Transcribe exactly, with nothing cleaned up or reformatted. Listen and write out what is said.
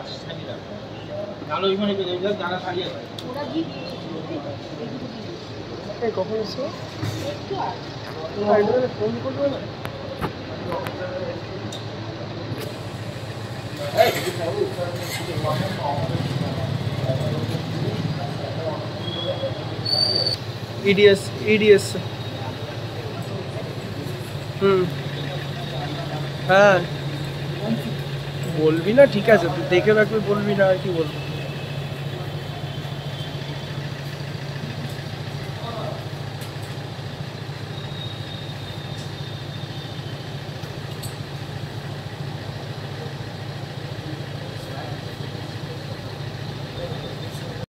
কখন এসে ফোন করবো না ইডিএস ইডিএস হুম হ্যাঁ বলবি না ঠিক আছে তুই দেখে রাখবি বলবি না আর কি বলবো